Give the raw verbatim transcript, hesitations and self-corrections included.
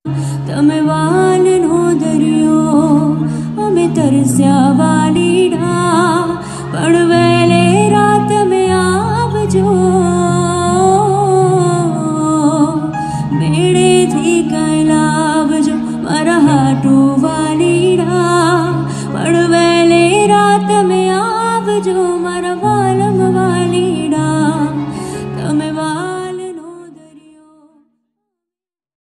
તમે વાલનો દરિયો અમે તરસ્યા વાલીડા, પણ વહેલે રાત તમે આવજો, મેળેથી કઈ લાવજો મારા હાટું વાલીડા, પણ વહેલે રાત તમે આવજો.